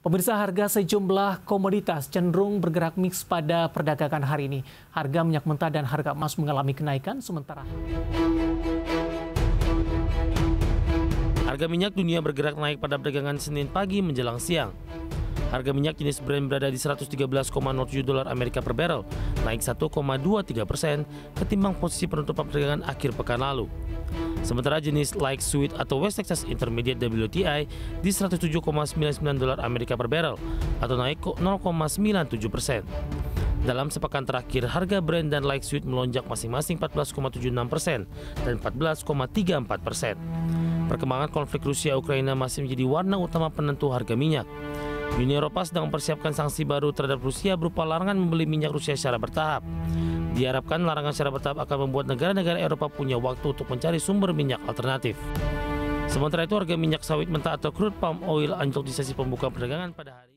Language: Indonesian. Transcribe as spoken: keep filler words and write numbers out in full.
Pemirsa, harga sejumlah komoditas cenderung bergerak mix pada perdagangan hari ini. Harga minyak mentah dan harga emas mengalami kenaikan, sementara harga minyak dunia bergerak naik pada perdagangan Senin pagi menjelang siang. Harga minyak jenis Brent berada di seratus tiga belas koma nol tujuh dolar Amerika per barrel, naik satu koma dua tiga persen ketimbang posisi penutupan perdagangan akhir pekan lalu. Sementara jenis Light Sweet atau West Texas Intermediate W T I di seratus tujuh koma sembilan sembilan dolar Amerika per barrel atau naik nol koma sembilan tujuh persen. Dalam sepekan terakhir, harga Brent dan Light Sweet melonjak masing-masing empat belas koma tujuh enam persen dan empat belas koma tiga empat persen. Perkembangan konflik Rusia-Ukraina masih menjadi warna utama penentu harga minyak. Uni Eropa sedang mempersiapkan sanksi baru terhadap Rusia berupa larangan membeli minyak Rusia secara bertahap. Diharapkan larangan secara bertahap akan membuat negara-negara Eropa punya waktu untuk mencari sumber minyak alternatif. Sementara itu, harga minyak sawit mentah atau crude palm oil anjlok di sesi pembukaan perdagangan pada hari